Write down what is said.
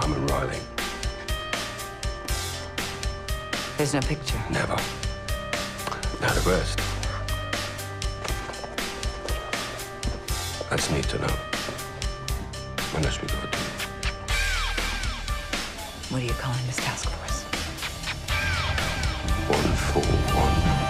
Carmen Riley. There's no picture. Never. Now the rest. That's neat to know. Unless we go to... What are you calling this task force? 141.